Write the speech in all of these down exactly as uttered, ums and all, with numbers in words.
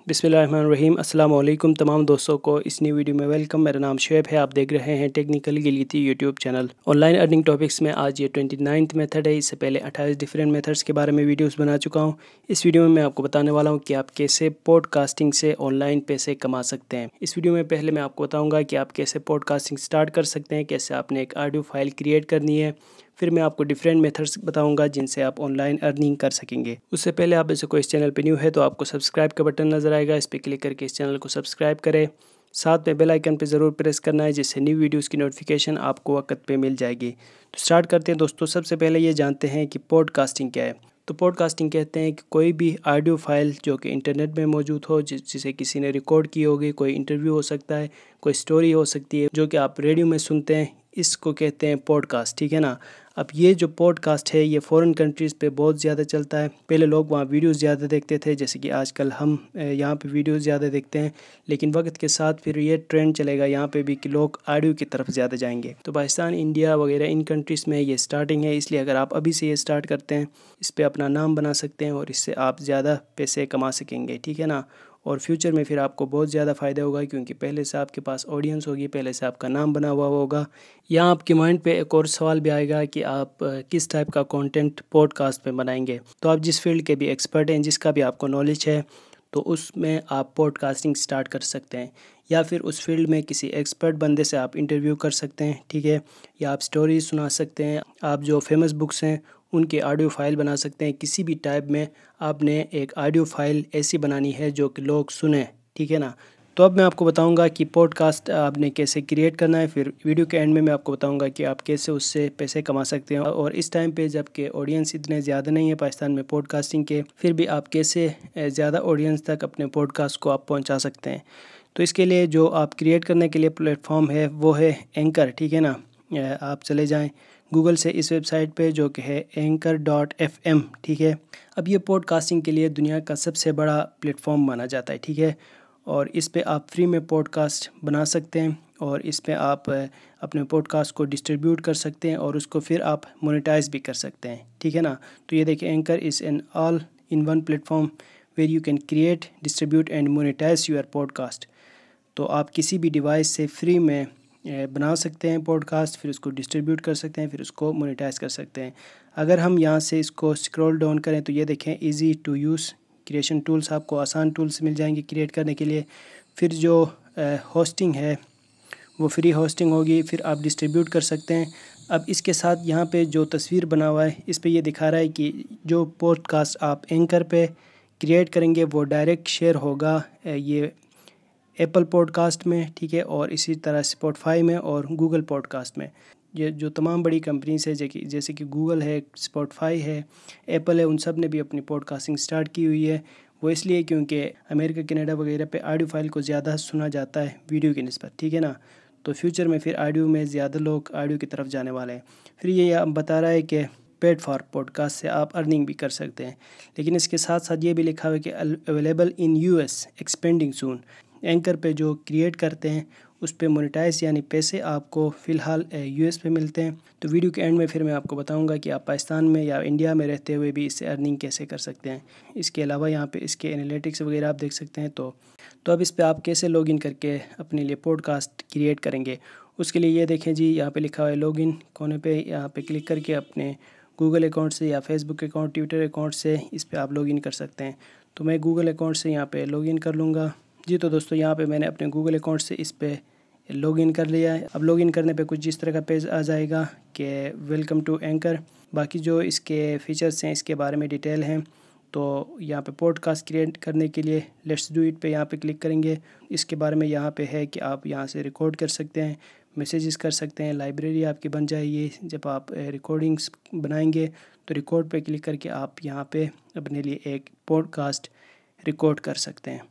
बिस्मिल्लाहिर्रहमानिर्रहीम। अस्सलाम वालेकुम तमाम दोस्तों को इस नई वीडियो में वेलकम। मेरा नाम शुएब है, आप देख रहे हैं technical Gilgiti YouTube channel. Online earning topics में आज ये ट्वेंटी नाइन्थ मेथड है। इससे पहले अट्ठाईस डिफरेंट मेथड्स के बारे में वीडियोस बना चुका हूँ। इस वीडियो में मैं आपको बताने वाला हूँ कि आप कैसे पॉडकास्टिंग से ऑनलाइन पैसे कमा सकते हैं। इस वीडियो में पहले मैं आपको बताऊँगा कि आप कैसे पॉडकास्टिंग स्टार्ट कर सकते हैं, कैसे आपने एक ऑडियो फाइल क्रिएट करनी है। फिर मैं आपको डिफरेंट मेथड्स बताऊंगा जिनसे आप ऑनलाइन अर्निंग कर सकेंगे। उससे पहले आप ऐसे कोई इस चैनल पे न्यू है तो आपको सब्सक्राइब का बटन नज़र आएगा, इस पर क्लिक करके इस चैनल को सब्सक्राइब करें। साथ में बेल आइकन पे ज़रूर प्रेस करना है जिससे न्यू वीडियोस की नोटिफिकेशन आपको वक्त पे मिल जाएगी। तो स्टार्ट करते हैं दोस्तों। सबसे पहले ये जानते हैं कि पॉडकास्टिंग क्या है। तो पॉडकास्टिंग कहते हैं कि कोई भी ऑडियो फाइल जो कि इंटरनेट में मौजूद हो, जिसे किसी ने रिकॉर्ड की होगी, कोई इंटरव्यू हो सकता है, कोई स्टोरी हो सकती है जो कि आप रेडियो में सुनते हैं, इसको कहते हैं पॉडकास्ट। ठीक है ना। अब ये जो पॉडकास्ट है ये फ़ॉरेन कंट्रीज़ पे बहुत ज़्यादा चलता है। पहले लोग वहाँ वीडियोस ज़्यादा देखते थे, जैसे कि आजकल हम यहाँ पे वीडियोस ज़्यादा देखते हैं, लेकिन वक्त के साथ फिर ये ट्रेंड चलेगा यहाँ पे भी कि लोग ऑडियो की तरफ ज़्यादा जाएंगे। तो पाकिस्तान, इंडिया वगैरह इन कंट्रीज़ में ये स्टार्टिंग है, इसलिए अगर आप अभी से ये स्टार्ट करते हैं, इस पर अपना नाम बना सकते हैं और इससे आप ज़्यादा पैसे कमा सकेंगे। ठीक है ना। और फ्यूचर में फिर आपको बहुत ज़्यादा फ़ायदा होगा क्योंकि पहले से आपके पास ऑडियंस होगी, पहले से आपका नाम बना हुआ होगा। यहाँ आपके माइंड पे एक और सवाल भी आएगा कि आप किस टाइप का कंटेंट पॉडकास्ट में बनाएंगे। तो आप जिस फील्ड के भी एक्सपर्ट हैं, जिसका भी आपको नॉलेज है, तो उसमें आप पॉडकास्टिंग स्टार्ट कर सकते हैं। या फिर उस फील्ड में किसी एक्सपर्ट बंदे से आप इंटरव्यू कर सकते हैं। ठीक है। या आप स्टोरीज सुना सकते हैं। आप जो फेमस बुक्स हैं उनकी ऑडियो फाइल बना सकते हैं। किसी भी टाइप में आपने एक ऑडियो फाइल ऐसी बनानी है जो कि लोग सुने। ठीक है ना। तो अब मैं आपको बताऊंगा कि पॉडकास्ट आपने कैसे क्रिएट करना है। फिर वीडियो के एंड में मैं आपको बताऊंगा कि आप कैसे उससे पैसे कमा सकते हैं। और इस टाइम पे जबकि ऑडियंस इतने ज़्यादा नहीं है पाकिस्तान में पॉडकास्टिंग के, फिर भी आप कैसे ज़्यादा ऑडियंस तक अपने पॉडकास्ट को आप पहुँचा सकते हैं। तो इसके लिए जो आप क्रिएट करने के लिए प्लेटफॉर्म है वो है एंकर। ठीक है ना। आप चले जाएँ गूगल से इस वेबसाइट पे जो कि है एंकर डॉट एफ एम। ठीक है। अब ये पॉडकास्टिंग के लिए दुनिया का सबसे बड़ा प्लेटफॉर्म माना जाता है। ठीक है। और इस पे आप फ्री में पॉडकास्ट बना सकते हैं और इस पे आप अपने पॉडकास्ट को डिस्ट्रीब्यूट कर सकते हैं और उसको फिर आप मोनेटाइज भी कर सकते हैं। ठीक है ना। तो ये देखिए, Anchor is an all in one platform where you can create, distribute and monetise your podcast. तो आप किसी भी डिवाइस से फ्री में बना सकते हैं पॉडकास्ट, फिर उसको डिस्ट्रीब्यूट कर सकते हैं, फिर उसको मोनेटाइज कर सकते हैं। अगर हम यहाँ से इसको स्क्रॉल डाउन करें तो ये देखें, easy to use creation tools, आपको आसान टूल्स मिल जाएंगे क्रिएट करने के लिए। फिर जो होस्टिंग है वो फ्री होस्टिंग होगी, फिर आप डिस्ट्रीब्यूट कर सकते हैं। अब इसके साथ यहाँ पे जो तस्वीर बना हुआ है इस पे ये दिखा रहा है कि जो पॉडकास्ट आप एंकर पे क्रिएट करेंगे वो डायरेक्ट शेयर होगा ये एप्पल पॉडकास्ट में। ठीक है। और इसी तरह स्पॉटिफाई में और गूगल पॉडकास्ट में। ये जो तमाम बड़ी कंपनीज है जैसे कि गूगल है, स्पॉटिफाई है, एप्पल है, उन सब ने भी अपनी पॉडकास्टिंग स्टार्ट की हुई है। वो इसलिए क्योंकि अमेरिका, कनाडा वगैरह पे ऑडियो फाइल को ज़्यादा सुना जाता है वीडियो की निस्बत। ठीक है ना। तो फ्यूचर में फिर ऑडियो में ज़्यादा लोग ऑडियो की तरफ जाने वाले हैं। फिर ये बता रहा है कि पेड फॉर पॉडकास्ट से आप अर्निंग भी कर सकते हैं, लेकिन इसके साथ साथ ये भी लिखा हुआ है कि available in US, expanding soon. Anchor पे जो क्रिएट करते हैं उस पे मोनेटाइज यानी पैसे आपको फ़िलहाल यूएस पे मिलते हैं। तो वीडियो के एंड में फिर मैं आपको बताऊंगा कि आप पाकिस्तान में या इंडिया में रहते हुए भी इससे अर्निंग कैसे कर सकते हैं। इसके अलावा यहाँ पे इसके एनालिटिक्स वगैरह आप देख सकते हैं। तो तो अब इस पे आप कैसे लॉगिन करके अपने लिए पॉडकास्ट क्रिएट करेंगे, उसके लिए ये देखें जी, यहाँ पर लिखा हुआ है लॉगिन कोने पर। यहाँ पर क्लिक करके अपने गूगल अकाउंट से या फेसबुक अकाउंट, ट्विटर अकाउंट से इस पर आप लॉगिन कर सकते हैं। तो मैं गूगल अकाउंट से यहाँ पर लॉगिन कर लूँगा जी। तो दोस्तों यहाँ पे मैंने अपने गूगल अकाउंट से इस पे लॉगिन कर लिया है। अब लॉगिन करने पे कुछ इस तरह का पेज आ जाएगा कि वेलकम टू एंकर। बाकी जो इसके फीचर्स हैं इसके बारे में डिटेल हैं। तो यहाँ पे पॉडकास्ट क्रिएट करने के लिए लेट्स डू इट पे यहाँ पे क्लिक करेंगे। इसके बारे में यहाँ पे है कि आप यहाँ से रिकॉर्ड कर सकते हैं, मैसेजेस कर सकते हैं, लाइब्रेरी आपकी बन जाएगी। जब आप रिकॉर्डिंग्स बनाएंगे तो रिकॉर्ड पे क्लिक करके आप यहाँ पे अपने लिए एक पॉडकास्ट रिकॉर्ड कर सकते हैं।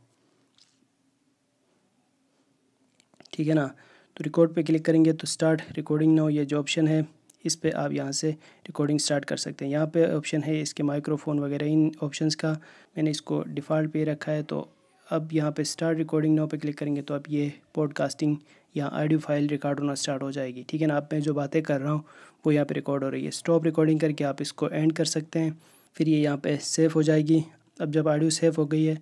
ठीक है ना। तो रिकॉर्ड पे क्लिक करेंगे तो स्टार्ट रिकॉर्डिंग नाउ ये जो ऑप्शन है इस पे आप यहाँ से रिकॉर्डिंग स्टार्ट कर सकते हैं। यहाँ पे ऑप्शन है इसके माइक्रोफोन वगैरह, इन ऑप्शंस का मैंने इसको डिफ़ॉल्ट पे रखा है। तो अब यहाँ पे स्टार्ट रिकॉर्डिंग नाउ पे क्लिक करेंगे तो अब ये पॉडकास्टिंग या ऑडियो फाइल रिकॉर्ड होना स्टार्ट हो जाएगी। ठीक है ना। अब मैं जो बातें कर रहा हूँ वो यहाँ पे रिकॉर्ड हो रही है। स्टॉप रिकॉर्डिंग करके आप इसको एंड कर सकते हैं, फिर ये यहाँ पे सेव हो जाएगी। अब जब ऑडियो सेव हो गई है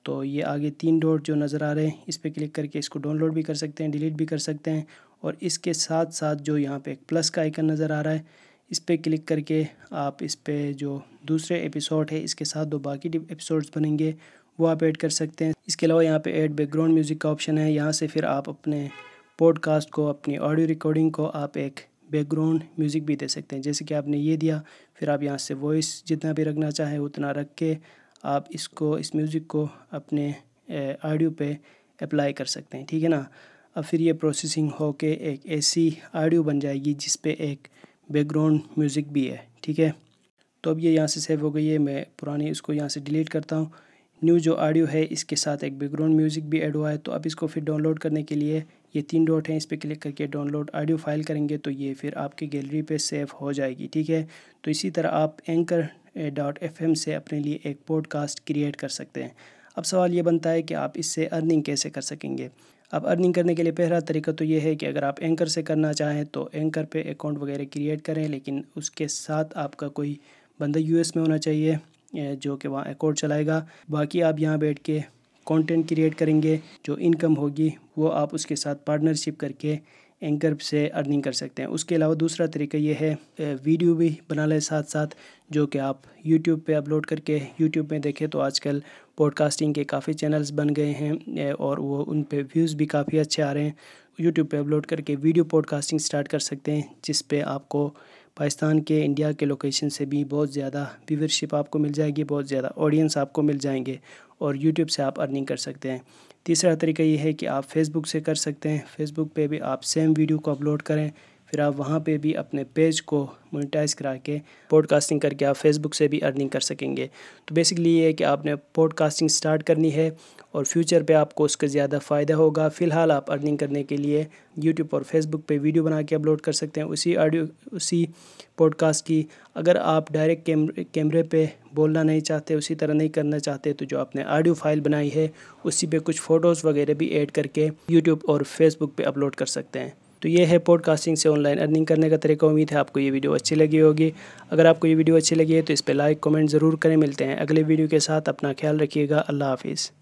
तो ये आगे तीन डॉट जो नज़र आ रहे हैं इस पर क्लिक करके इसको डाउनलोड भी कर सकते हैं, डिलीट भी कर सकते हैं। और इसके साथ साथ जो यहाँ पे एक प्लस का आइकन नज़र आ रहा है इस पर क्लिक करके आप इस पर जो दूसरे एपिसोड है इसके साथ दो बाकी एपिसोड्स बनेंगे वो आप ऐड कर सकते हैं। इसके अलावा यहाँ पे ऐड बैकग्राउंड म्यूज़िक का ऑप्शन है, यहाँ से फिर आप अपने पॉडकास्ट को, अपनी ऑडियो रिकॉर्डिंग को आप एक बैकग्राउंड म्यूज़िक भी दे सकते हैं। जैसे कि आपने ये दिया, फिर आप यहाँ से वॉइस जितना भी रखना चाहें उतना रख के आप इसको, इस म्यूज़िक को अपने ऑडियो पे अप्लाई कर सकते हैं, ठीक है ना। अब फिर ये प्रोसेसिंग हो के एक ऐसी ऑडियो बन जाएगी जिस पे एक बैकग्राउंड म्यूज़िक भी है, ठीक है। तो अब ये यहाँ से सेव हो गई है। मैं पुरानी इसको यहाँ से डिलीट करता हूँ। न्यू जो ऑडियो है इसके साथ एक बैकग्राउंड म्यूज़िक भी ऐड हुआ है। तो अब इसको फिर डाउनलोड करने के लिए ये तीन डॉट हैं, इस पर क्लिक करके डाउनलोड ऑडियो फाइल करेंगे तो ये फिर आपकी गैलरी पे सेव हो जाएगी, ठीक है। तो इसी तरह आप एंकर डॉट एफ एम से अपने लिए एक पॉडकास्ट क्रिएट कर सकते हैं। अब सवाल ये बनता है कि आप इससे अर्निंग कैसे कर सकेंगे। अब अर्निंग करने के लिए पहला तरीका तो ये है कि अगर आप एंकर से करना चाहें तो एंकर पे अकाउंट वगैरह क्रिएट करें, लेकिन उसके साथ आपका कोई बंदा यूएस में होना चाहिए जो कि वहाँ अकाउंट चलाएगा। बाकी आप यहाँ बैठ के कंटेंट क्रिएट करेंगे, जो इनकम होगी वो आप उसके साथ पार्टनरशिप करके एंकर से अर्निंग कर सकते हैं। उसके अलावा दूसरा तरीका ये है वीडियो भी बना लें साथ साथ, जो कि आप यूट्यूब पे अपलोड करके, यूट्यूब में देखें तो आजकल पॉडकास्टिंग के काफ़ी चैनल्स बन गए हैं और वो उन पे व्यूज़ भी काफ़ी अच्छे आ रहे हैं। यूट्यूब पे अपलोड करके वीडियो पॉडकास्टिंग स्टार्ट कर सकते हैं, जिस पे आपको पाकिस्तान के, इंडिया के लोकेशन से भी बहुत ज़्यादा व्यूवरशिप आपको मिल जाएगी, बहुत ज़्यादा ऑडियंस आपको मिल जाएंगे और यूट्यूब से आप अर्निंग कर सकते हैं। तीसरा तरीका ये है कि आप फेसबुक से कर सकते हैं। फेसबुक पे भी आप सेम वीडियो को अपलोड करें, फिर आप वहाँ पे भी अपने पेज को मोनेटाइज करा के पॉडकास्टिंग करके आप फेसबुक से भी अर्निंग कर सकेंगे। तो बेसिकली ये है कि आपने पॉडकास्टिंग स्टार्ट करनी है और फ्यूचर पे आपको उसका ज़्यादा फ़ायदा होगा। फ़िलहाल आप अर्निंग करने के लिए यूट्यूब और फेसबुक पे वीडियो बना के अपलोड कर सकते हैं उसी ऑडियो, उसी पॉडकास्ट की। अगर आप डायरेक्ट कैमरे कैमरे पे बोलना नहीं चाहते, उसी तरह नहीं करना चाहते, तो जो आपने ऑडियो फाइल बनाई है उसी पे कुछ फ़ोटोज़ वगैरह भी ऐड करके यूट्यूब और फेसबुक पे अपलोड कर सकते हैं। तो ये है पॉडकास्टिंग से ऑनलाइन अर्निंग करने का तरीका। उम्मीद है आपको ये वीडियो अच्छी लगी होगी। अगर आपको ये वीडियो अच्छी लगी है तो इस पर लाइक कमेंट ज़रूर करें। मिलते हैं अगले वीडियो के साथ। अपना ख्याल रखिएगा। अल्लाह हाफिज़।